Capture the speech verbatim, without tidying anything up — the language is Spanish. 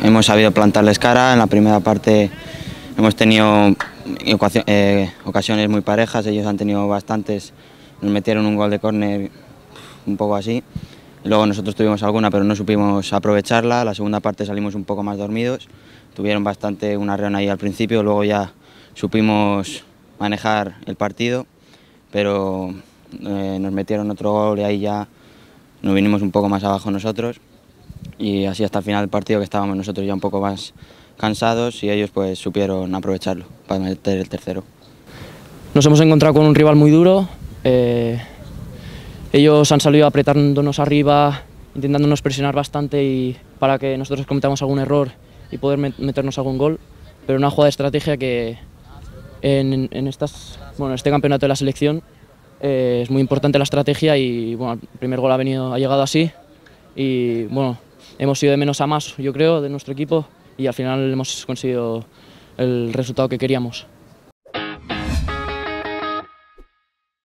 hemos sabido plantarles cara. En la primera parte hemos tenido eh, ocasiones muy parejas, ellos han tenido bastantes, nos metieron un gol de córner un poco así. Luego nosotros tuvimos alguna, pero no supimos aprovecharla. La segunda parte salimos un poco más dormidos, tuvieron bastante una reón ahí al principio, luego ya supimos manejar el partido, pero eh, nos metieron otro gol y ahí ya nos vinimos un poco más abajo nosotros, y así hasta el final del partido, que estábamos nosotros ya un poco más cansados y ellos pues supieron aprovecharlo para meter el tercero. Nos hemos encontrado con un rival muy duro, eh, ellos han salido apretándonos arriba, intentándonos presionar bastante y para que nosotros cometamos algún error y poder meternos algún gol, pero una jugada de estrategia que en, en estas, bueno, este campeonato de la selección eh, es muy importante la estrategia y bueno, el primer gol ha, venido, ha llegado así y bueno, hemos ido de menos a más, yo creo, de nuestro equipo y al final hemos conseguido el resultado que queríamos.